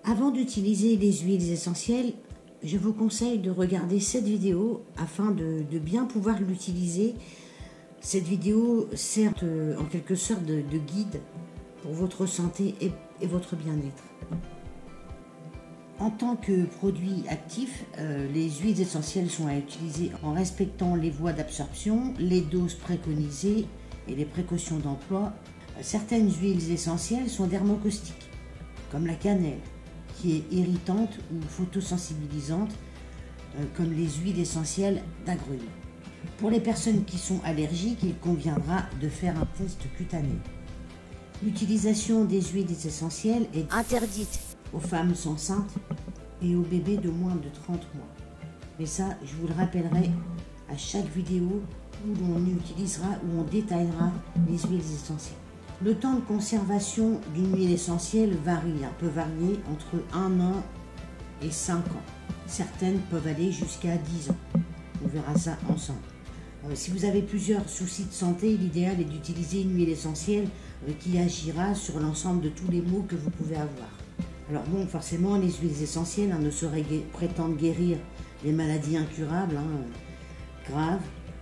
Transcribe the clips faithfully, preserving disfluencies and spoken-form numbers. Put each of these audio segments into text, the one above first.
Avant d'utiliser les huiles essentielles, je vous conseille de regarder cette vidéo afin de, de bien pouvoir l'utiliser. Cette vidéo sert de, en quelque sorte de, de guide pour votre santé et, et votre bien-être. En tant que produit actif, euh, les huiles essentielles sont à utiliser en respectant les voies d'absorption, les doses préconisées et les précautions d'emploi. Certaines huiles essentielles sont dermocaustiques, comme la cannelle, qui est irritante ou photosensibilisante, euh, comme les huiles essentielles d'agrumes. Pour les personnes qui sont allergiques, il conviendra de faire un test cutané. L'utilisation des huiles essentielles est interdite aux femmes enceintes et aux bébés de moins de trente mois. Mais ça, je vous le rappellerai à chaque vidéo où l'on utilisera, où on détaillera les huiles essentielles. Le temps de conservation d'une huile essentielle varie, hein, peut varier entre un an et cinq ans. Certaines peuvent aller jusqu'à dix ans. On verra ça ensemble. Euh, si vous avez plusieurs soucis de santé, l'idéal est d'utiliser une huile essentielle euh, qui agira sur l'ensemble de tous les maux que vous pouvez avoir. Alors bon, forcément, les huiles essentielles hein, ne sauraient gué prétendre guérir les maladies incurables, hein, graves.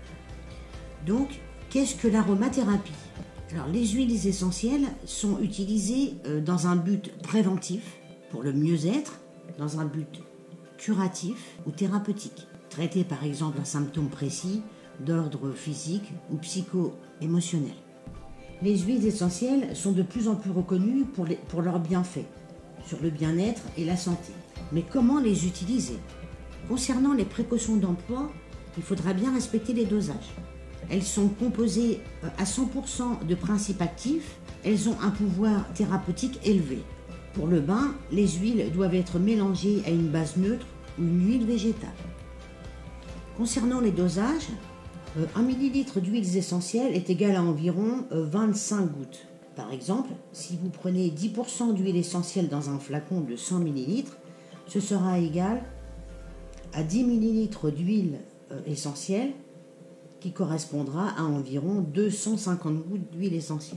Donc, qu'est-ce que l'aromathérapie ? Alors, les huiles essentielles sont utilisées euh, dans un but préventif, pour le mieux-être, dans un but curatif ou thérapeutique. Traiter par exemple un symptôme précis d'ordre physique ou psycho-émotionnel. Les huiles essentielles sont de plus en plus reconnues pour, les, pour leurs bienfaits sur le bien-être et la santé. Mais comment les utiliser? Concernant les précautions d'emploi, il faudra bien respecter les dosages. Elles sont composées à cent pour cent de principes actifs. Elles ont un pouvoir thérapeutique élevé. Pour le bain, les huiles doivent être mélangées à une base neutre ou une huile végétale. Concernant les dosages, un millilitre d'huiles essentielles est égal à environ vingt-cinq gouttes. Par exemple, si vous prenez dix pour cent d'huile essentielle dans un flacon de cent millilitres, ce sera égal à dix millilitres d'huile essentielle qui correspondra à environ deux cent cinquante gouttes d'huile essentielle.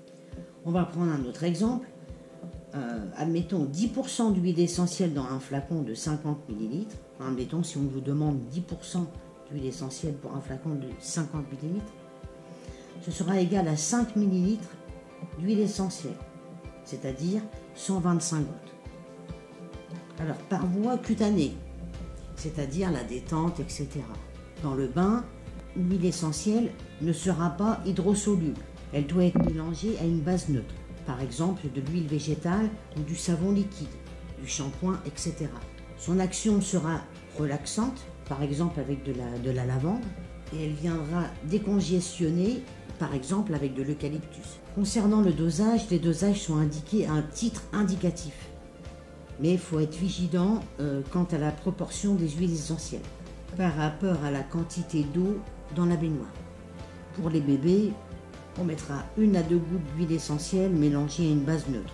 On va prendre un autre exemple. Euh, admettons dix pour cent d'huile essentielle dans un flacon de cinquante millilitres. Admettons si on vous demande dix pour cent d'huile essentielle pour un flacon de cinquante millilitres. Ce sera égal à cinq millilitres d'huile essentielle, c'est-à-dire cent vingt-cinq gouttes. Alors par voie cutanée, c'est-à-dire la détente, et cetera. Dans le bain, l'huile essentielle ne sera pas hydrosoluble. Elle doit être mélangée à une base neutre, par exemple de l'huile végétale ou du savon liquide, du shampoing, et cetera. Son action sera relaxante, par exemple avec de la, de la lavande, et elle viendra décongestionner, par exemple avec de l'eucalyptus. Concernant le dosage, les dosages sont indiqués à un titre indicatif. Mais il faut être vigilant euh, quant à la proportion des huiles essentielles par rapport à la quantité d'eau dans la baignoire. Pour les bébés, on mettra une à deux gouttes d'huile essentielle mélangée à une base neutre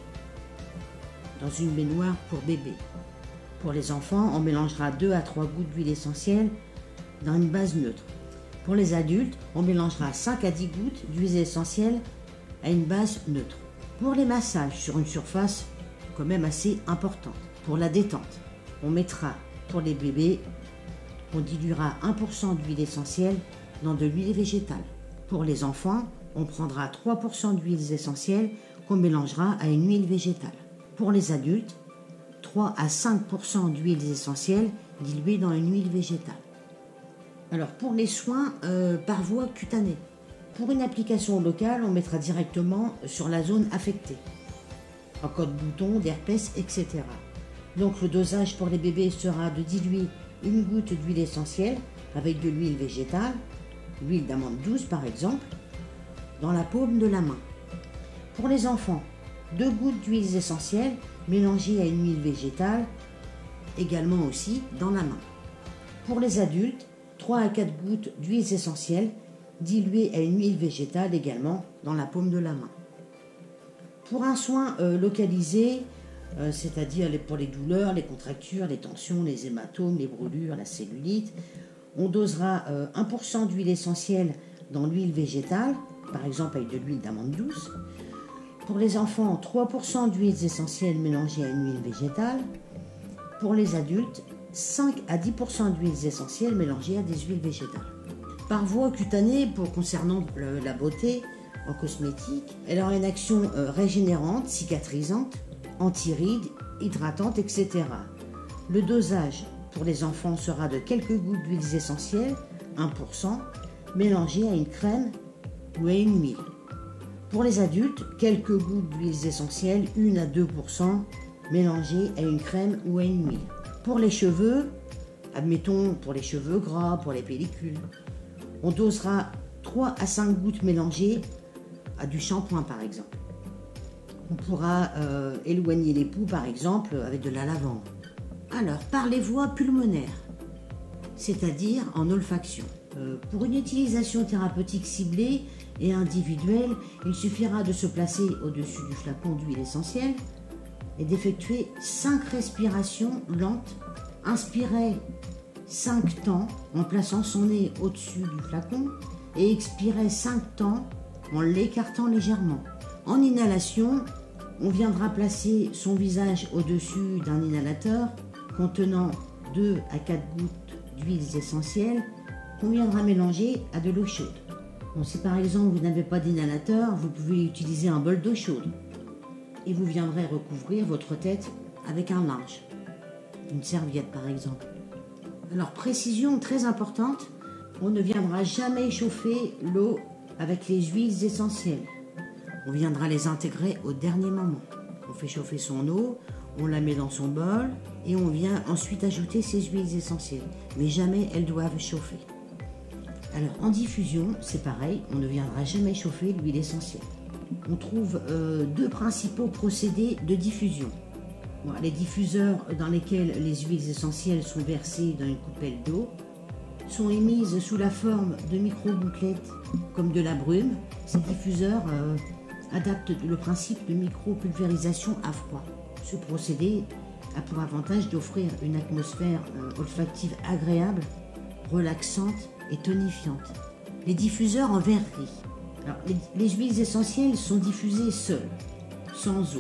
dans une baignoire pour bébé. Pour les enfants, on mélangera deux à trois gouttes d'huile essentielle dans une base neutre. Pour les adultes, on mélangera cinq à dix gouttes d'huile essentielle à une base neutre. Pour les massages sur une surface quand même assez importante. Pour la détente, on mettra pour les bébés, on diluera un pour cent d'huile essentielle dans de l'huile végétale. Pour les enfants, on prendra trois pour cent d'huiles essentielles qu'on mélangera à une huile végétale. Pour les adultes, trois à cinq pour cent d'huiles essentielles diluées dans une huile végétale. Alors pour les soins euh, par voie cutanée, pour une application locale, on mettra directement sur la zone affectée, en cas de boutons, d'herpès, et cetera. Donc le dosage pour les bébés sera de diluer une goutte d'huile essentielle avec de l'huile végétale, l'huile d'amande douce par exemple, dans la paume de la main. Pour les enfants, deux gouttes d'huile essentielle mélangées à une huile végétale, également aussi dans la main. Pour les adultes, trois à quatre gouttes d'huile essentielle diluées à une huile végétale également dans la paume de la main. Pour un soin euh, localisé, euh, c'est-à-dire pour les douleurs, les contractures, les tensions, les hématomes, les brûlures, la cellulite, on dosera euh, un pour cent d'huile essentielle dans l'huile végétale, par exemple avec de l'huile d'amande douce, Pour les enfants, trois pour cent d'huiles essentielles mélangées à une huile végétale. Pour les adultes, cinq à dix pour cent d'huiles essentielles mélangées à des huiles végétales. Par voie cutanée, pour concernant le, la beauté en cosmétique, elle aura une action euh, régénérante, cicatrisante, anti-rides, hydratante, et cetera. Le dosage pour les enfants sera de quelques gouttes d'huiles essentielles, un pour cent, mélangées à une crème ou à une huile. Pour les adultes, quelques gouttes d'huiles essentielles, un à deux pour cent, mélangées à une crème ou à une huile. Pour les cheveux, admettons pour les cheveux gras, pour les pellicules, on dosera trois à cinq gouttes mélangées à du shampoing par exemple. On pourra euh, éloigner les poux par exemple avec de la lavande. Alors, par les voies pulmonaires, c'est-à-dire en olfaction. Euh, pour une utilisation thérapeutique ciblée et individuelle, il suffira de se placer au-dessus du flacon d'huile essentielle et d'effectuer cinq respirations lentes. Inspirez cinq temps en plaçant son nez au-dessus du flacon et expirez cinq temps en l'écartant légèrement. En inhalation, on viendra placer son visage au-dessus d'un inhalateur contenant deux à quatre gouttes d'huiles essentielles qu'on viendra mélanger à de l'eau chaude. Bon, si par exemple vous n'avez pas d'inhalateur, vous pouvez utiliser un bol d'eau chaude et vous viendrez recouvrir votre tête avec un linge, une serviette par exemple. Alors précision très importante, on ne viendra jamais chauffer l'eau avec les huiles essentielles. On viendra les intégrer au dernier moment. On fait chauffer son eau, on la met dans son bol et on vient ensuite ajouter ces huiles essentielles. Mais jamais elles doivent chauffer. Alors en diffusion, c'est pareil, on ne viendra jamais chauffer l'huile essentielle. On trouve euh, deux principaux procédés de diffusion. Bon, les diffuseurs dans lesquels les huiles essentielles sont versées dans une coupelle d'eau sont émises sous la forme de micro-gouttelettes comme de la brume. Ces diffuseurs euh, adaptent le principe de micro-pulvérisation à froid. Ce procédé a pour avantage d'offrir une atmosphère euh, olfactive agréable, relaxante et tonifiante. Les diffuseurs en verrerie. Alors, les, les huiles essentielles sont diffusées seules, sans eau,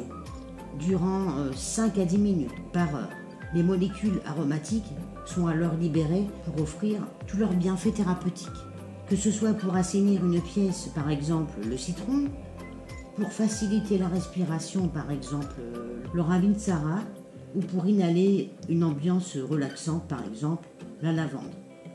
durant euh, cinq à dix minutes par heure. Les molécules aromatiques sont alors libérées pour offrir tous leurs bienfaits thérapeutiques. Que ce soit pour assainir une pièce, par exemple le citron, pour faciliter la respiration, par exemple euh, le Ravinsara, ou pour inhaler une ambiance relaxante, par exemple la lavande.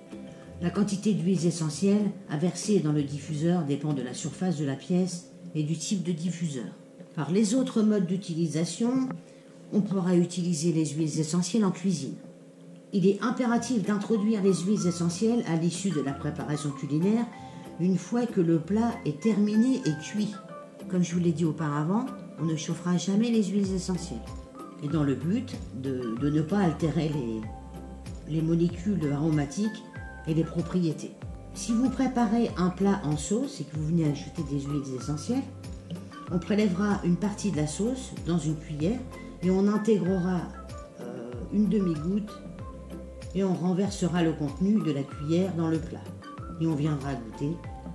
La quantité d'huiles essentielles à verser dans le diffuseur dépend de la surface de la pièce et du type de diffuseur. Par les autres modes d'utilisation, on pourra utiliser les huiles essentielles en cuisine. Il est impératif d'introduire les huiles essentielles à l'issue de la préparation culinaire une fois que le plat est terminé et cuit. Comme je vous l'ai dit auparavant, on ne chauffera jamais les huiles essentielles. Et dans le but de, de ne pas altérer les, les molécules aromatiques et les propriétés. Si vous préparez un plat en sauce et que vous venez ajouter des huiles essentielles, on prélèvera une partie de la sauce dans une cuillère et on intégrera euh, une demi-goutte et on renversera le contenu de la cuillère dans le plat. Et on viendra goûter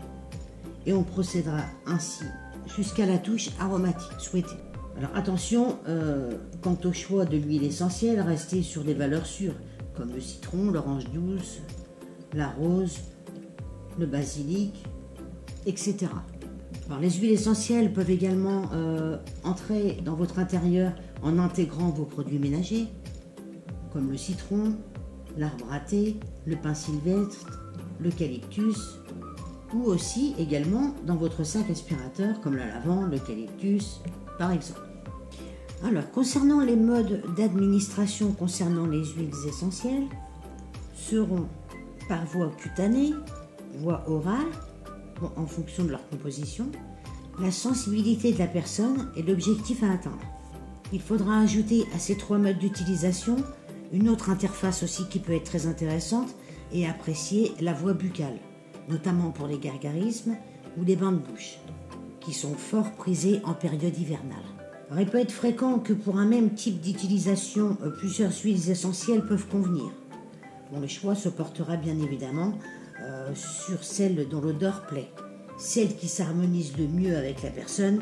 et on procédera ainsi jusqu'à la touche aromatique souhaitée. Alors attention, euh, quant au choix de l'huile essentielle, restez sur des valeurs sûres, comme le citron, l'orange douce, la rose, le basilic, et cetera. Alors, les huiles essentielles peuvent également euh, entrer dans votre intérieur en intégrant vos produits ménagers, comme le citron, l'arbre à thé, le pin sylvestre, l'eucalyptus, ou aussi également dans votre sac aspirateur, comme la lavande, l'eucalyptus, par exemple. Alors, concernant les modes d'administration concernant les huiles essentielles, seront par voie cutanée, voie orale, en fonction de leur composition, la sensibilité de la personne est l'objectif à atteindre. Il faudra ajouter à ces trois modes d'utilisation une autre interface aussi qui peut être très intéressante et apprécier la voie buccale, notamment pour les gargarismes ou les bains de bouche, qui sont fort prisés en période hivernale. Alors, il peut être fréquent que pour un même type d'utilisation, plusieurs huiles essentielles peuvent convenir. Bon, le choix se portera bien évidemment euh, sur celle dont l'odeur plaît, celle qui s'harmonise le mieux avec la personne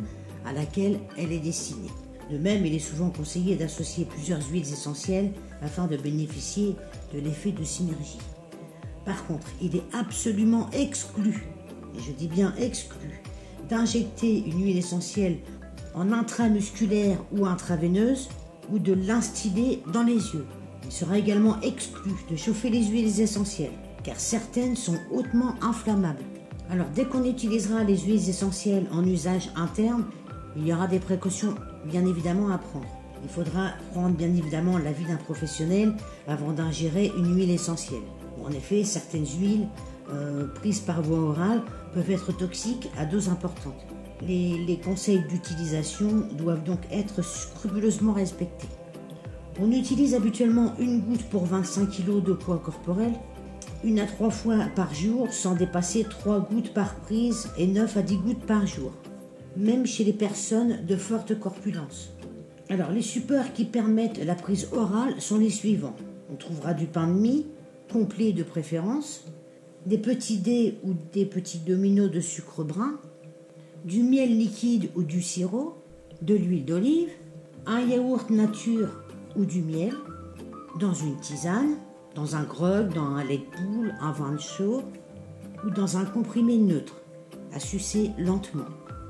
à laquelle elle est destinée. De même, il est souvent conseillé d'associer plusieurs huiles essentielles afin de bénéficier de l'effet de synergie. Par contre, il est absolument exclu, et je dis bien exclu, d'injecter une huile essentielle en intramusculaire ou intraveineuse ou de l'instiller dans les yeux. Il sera également exclu de chauffer les huiles essentielles, car certaines sont hautement inflammables. Alors dès qu'on utilisera les huiles essentielles en usage interne, il y aura des précautions bien évidemment à prendre. Il faudra prendre bien évidemment l'avis d'un professionnel avant d'ingérer une huile essentielle. En effet, certaines huiles euh, prises par voie orale peuvent être toxiques à doses importantes. Les, les conseils d'utilisation doivent donc être scrupuleusement respectés. On utilise habituellement une goutte pour vingt-cinq kilos de poids corporel, une à trois fois par jour sans dépasser trois gouttes par prise et neuf à dix gouttes par jour, même chez les personnes de forte corpulence. Alors les supports qui permettent la prise orale sont les suivants. On trouvera du pain de mie, complet de préférence, des petits dés ou des petits dominos de sucre brun, du miel liquide ou du sirop, de l'huile d'olive, un yaourt nature ou du miel, dans une tisane, dans un grog, dans un lait de poule, un vin chaud ou dans un comprimé neutre, à sucer lentement.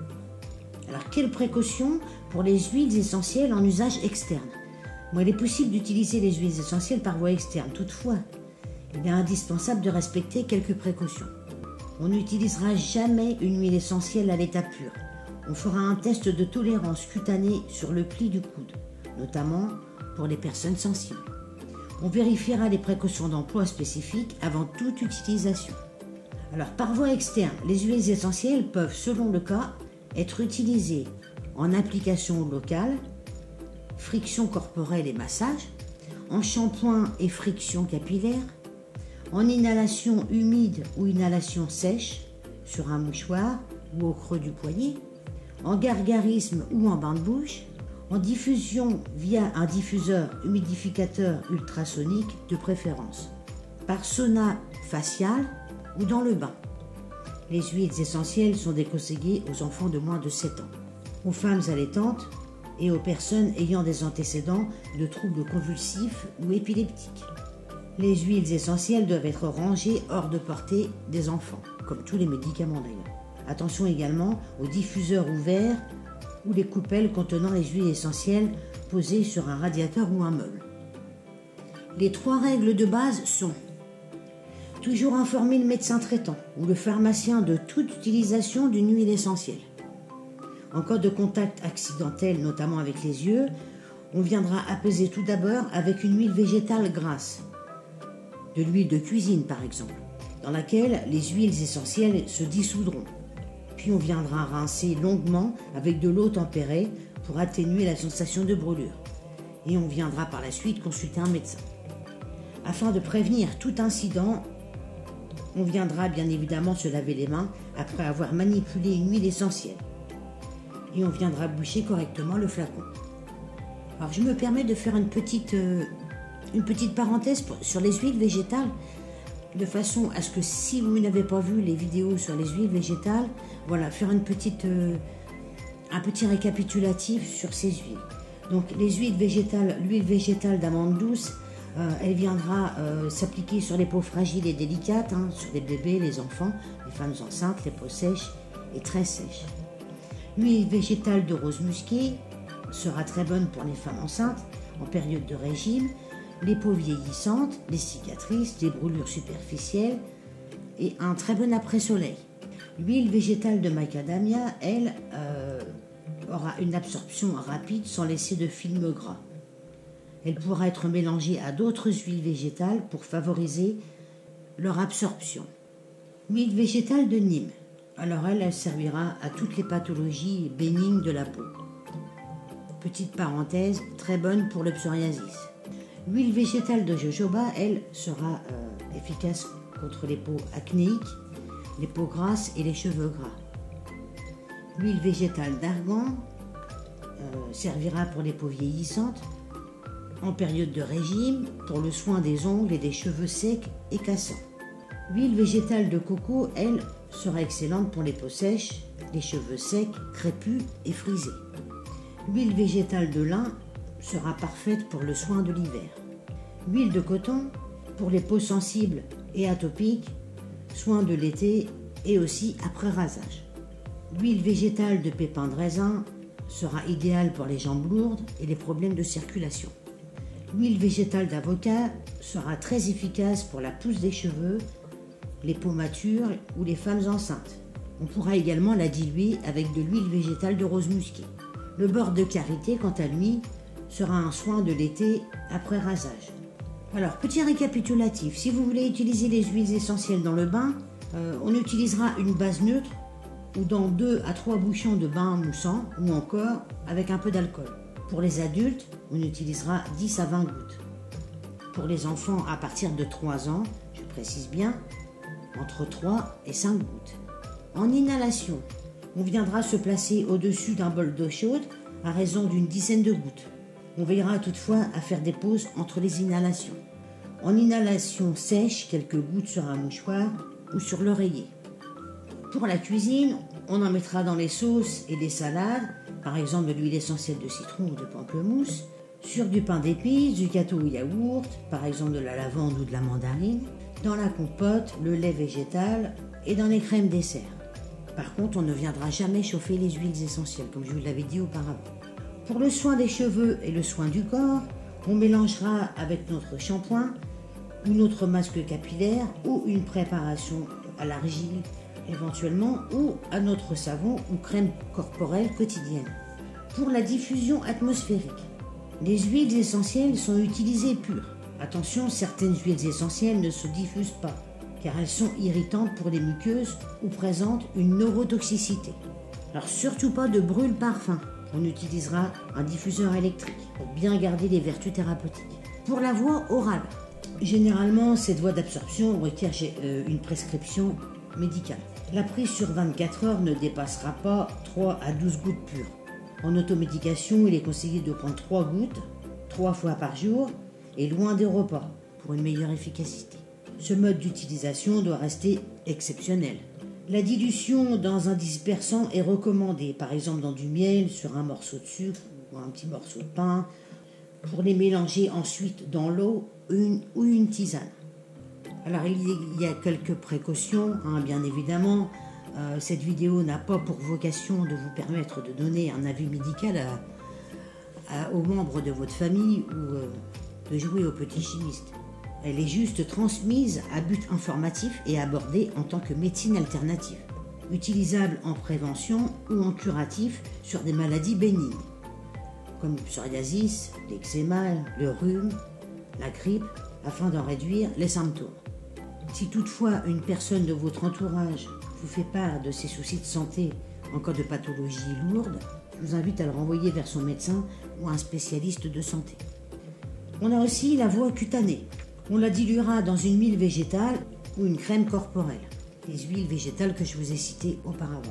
Alors, quelles précautions pour les huiles essentielles en usage externe? Bon, il est possible d'utiliser les huiles essentielles par voie externe. Toutefois, il est indispensable de respecter quelques précautions. On n'utilisera jamais une huile essentielle à l'état pur. On fera un test de tolérance cutanée sur le pli du coude, notamment pour les personnes sensibles. On vérifiera les précautions d'emploi spécifiques avant toute utilisation. Alors, par voie externe, les huiles essentielles peuvent, selon le cas, être utilisées en application locale, friction corporelle et massage, en shampoing et friction capillaire, en inhalation humide ou inhalation sèche sur un mouchoir ou au creux du poignet, en gargarisme ou en bain de bouche, en diffusion via un diffuseur humidificateur ultrasonique de préférence, par sauna facial ou dans le bain. Les huiles essentielles sont déconseillées aux enfants de moins de sept ans, aux femmes allaitantes et aux personnes ayant des antécédents de troubles convulsifs ou épileptiques. Les huiles essentielles doivent être rangées hors de portée des enfants, comme tous les médicaments d'ailleurs. Attention également aux diffuseurs ouverts ou les coupelles contenant les huiles essentielles posées sur un radiateur ou un meuble. Les trois règles de base sont: toujours informer le médecin traitant ou le pharmacien de toute utilisation d'une huile essentielle. En cas de contact accidentel, notamment avec les yeux, on viendra apaiser tout d'abord avec une huile végétale grasse, de l'huile de cuisine par exemple, dans laquelle les huiles essentielles se dissoudront. Puis on viendra rincer longuement avec de l'eau tempérée pour atténuer la sensation de brûlure. Et on viendra par la suite consulter un médecin. Afin de prévenir tout incident, on viendra bien évidemment se laver les mains après avoir manipulé une huile essentielle. Et on viendra boucher correctement le flacon. Alors je me permets de faire une petite, euh, une petite parenthèse pour, sur les huiles végétales, de façon à ce que si vous n'avez pas vu les vidéos sur les huiles végétales, voilà, faire une petite, euh, un petit récapitulatif sur ces huiles. Donc les huiles végétales, l'huile végétale d'amande douce, euh, elle viendra euh, s'appliquer sur les peaux fragiles et délicates, hein, sur les bébés, les enfants, les femmes enceintes, les peaux sèches et très sèches. L'huile végétale de rose musquée sera très bonne pour les femmes enceintes en période de régime, les peaux vieillissantes, les cicatrices, les brûlures superficielles et un très bon après-soleil. L'huile végétale de macadamia, elle, euh, aura une absorption rapide sans laisser de film gras. Elle pourra être mélangée à d'autres huiles végétales pour favoriser leur absorption. L'huile végétale de Nîmes, alors elle, elle servira à toutes les pathologies bénignes de la peau. Petite parenthèse, très bonne pour le psoriasis. L'huile végétale de jojoba, elle, sera euh, efficace contre les peaux acnéiques, les peaux grasses et les cheveux gras. L'huile végétale d'argan euh, servira pour les peaux vieillissantes, en période de régime, pour le soin des ongles et des cheveux secs et cassants. L'huile végétale de coco, elle, sera excellente pour les peaux sèches, les cheveux secs, crépus et frisés. L'huile végétale de lin sera parfaite pour le soin de l'hiver. L'huile de coton pour les peaux sensibles et atopiques, soin de l'été et aussi après rasage. L'huile végétale de pépins de raisin sera idéale pour les jambes lourdes et les problèmes de circulation. L'huile végétale d'avocat sera très efficace pour la pousse des cheveux, les peaux matures ou les femmes enceintes. On pourra également la diluer avec de l'huile végétale de rose musquée. Le beurre de karité, quant à lui, sera un soin de l'été après rasage. Alors, petit récapitulatif, si vous voulez utiliser les huiles essentielles dans le bain, euh, on utilisera une base neutre ou dans deux à trois bouchons de bain moussant ou encore avec un peu d'alcool. Pour les adultes, on utilisera dix à vingt gouttes. Pour les enfants à partir de trois ans, je précise bien, entre trois et cinq gouttes. En inhalation, on viendra se placer au-dessus d'un bol d'eau chaude à raison d'une dizaine de gouttes. On veillera toutefois à faire des pauses entre les inhalations. En inhalation sèche, quelques gouttes sur un mouchoir ou sur l'oreiller. Pour la cuisine, on en mettra dans les sauces et les salades, par exemple de l'huile essentielle de citron ou de pamplemousse, sur du pain d'épices, du gâteau au yaourt, par exemple de la lavande ou de la mandarine, dans la compote, le lait végétal et dans les crèmes dessert. Par contre, on ne viendra jamais chauffer les huiles essentielles, comme je vous l'avais dit auparavant. Pour le soin des cheveux et le soin du corps, on mélangera avec notre shampoing ou notre masque capillaire ou une préparation à l'argile éventuellement ou à notre savon ou crème corporelle quotidienne. Pour la diffusion atmosphérique, les huiles essentielles sont utilisées pures. Attention, certaines huiles essentielles ne se diffusent pas car elles sont irritantes pour les muqueuses ou présentent une neurotoxicité. Alors surtout pas de brûle-parfum. On utilisera un diffuseur électrique pour bien garder les vertus thérapeutiques. Pour la voie orale, généralement cette voie d'absorption requiert une prescription médicale. La prise sur vingt-quatre heures ne dépassera pas trois à douze gouttes pures. En automédication, il est conseillé de prendre trois gouttes, trois fois par jour et loin des repas pour une meilleure efficacité. Ce mode d'utilisation doit rester exceptionnel. La dilution dans un dispersant est recommandée, par exemple dans du miel, sur un morceau de sucre ou un petit morceau de pain, pour les mélanger ensuite dans l'eau une, ou une tisane. Alors il y a quelques précautions, hein, bien évidemment. Euh, cette vidéo n'a pas pour vocation de vous permettre de donner un avis médical à, à, aux membres de votre famille ou euh, de jouer au petit chimiste. Elle est juste transmise à but informatif et abordée en tant que médecine alternative, utilisable en prévention ou en curatif sur des maladies bénignes, comme le psoriasis, l'eczéma, le rhume, la grippe, afin d'en réduire les symptômes. Si toutefois une personne de votre entourage vous fait part de ses soucis de santé en cas de pathologie lourde, je vous invite à le renvoyer vers son médecin ou un spécialiste de santé. On a aussi la voie cutanée. On la diluera dans une huile végétale ou une crème corporelle, les huiles végétales que je vous ai citées auparavant.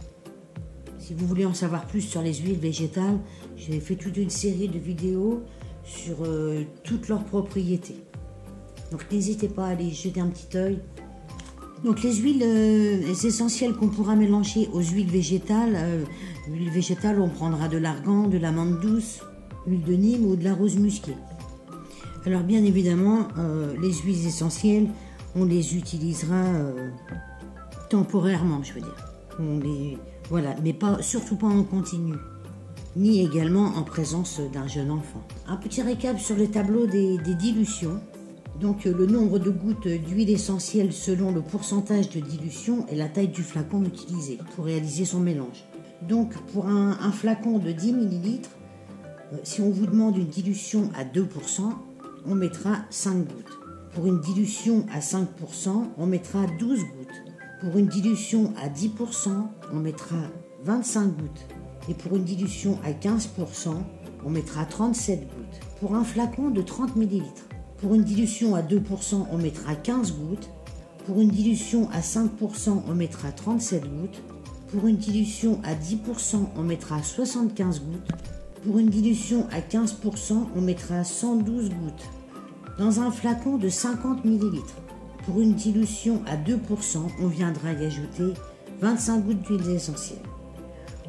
Si vous voulez en savoir plus sur les huiles végétales, j'ai fait toute une série de vidéos sur euh, toutes leurs propriétés. Donc n'hésitez pas à aller jeter un petit œil. Donc les huiles euh, essentielles qu'on pourra mélanger aux huiles végétales, euh, huile végétale on prendra de l'argan, de l'amande douce, huile de Nîmes ou de la rose musquée. Alors bien évidemment, euh, les huiles essentielles, on les utilisera euh, temporairement, je veux dire. On les, voilà, mais pas, surtout pas en continu, ni également en présence d'un jeune enfant. Un petit récap sur le tableau des, des dilutions. Donc le nombre de gouttes d'huile essentielle selon le pourcentage de dilution et la taille du flacon utilisé pour réaliser son mélange. Donc pour un, un flacon de dix millilitres, euh, si on vous demande une dilution à deux pour cent, on mettra cinq gouttes. Pour une dilution à cinq pour cent, on mettra douze gouttes. Pour une dilution à dix pour cent, on mettra vingt-cinq gouttes. Et pour une dilution à quinze pour cent, on mettra trente-sept gouttes. Pour un flacon de trente millilitres, pour une dilution à deux pour cent, on mettra quinze gouttes. Pour une dilution à cinq pour cent, on mettra trente-sept gouttes. Pour une dilution à dix pour cent, on mettra soixante-quinze gouttes. Pour une dilution à quinze pour cent, on mettra cent douze gouttes. Dans un flacon de cinquante millilitres, pour une dilution à deux pour cent, on viendra y ajouter vingt-cinq gouttes d'huile essentielle.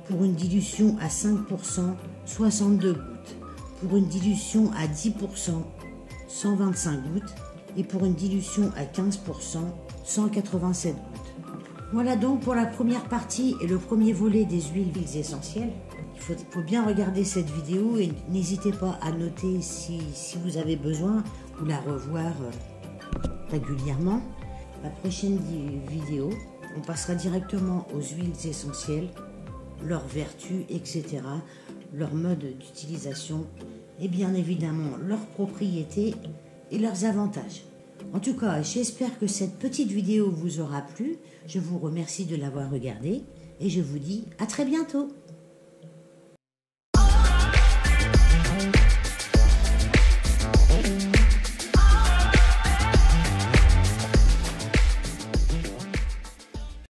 Pour une dilution à cinq pour cent, soixante-deux gouttes. Pour une dilution à dix pour cent, cent vingt-cinq gouttes. Et pour une dilution à quinze pour cent, cent quatre-vingt-sept gouttes. Voilà donc pour la première partie et le premier volet des huiles essentielles. Il faut, faut bien regarder cette vidéo et n'hésitez pas à noter si, si vous avez besoin ou la revoir régulièrement. La prochaine vidéo, on passera directement aux huiles essentielles, leurs vertus, et cetera, leur mode d'utilisation et bien évidemment leurs propriétés et leurs avantages. En tout cas, j'espère que cette petite vidéo vous aura plu. Je vous remercie de l'avoir regardée et je vous dis à très bientôt.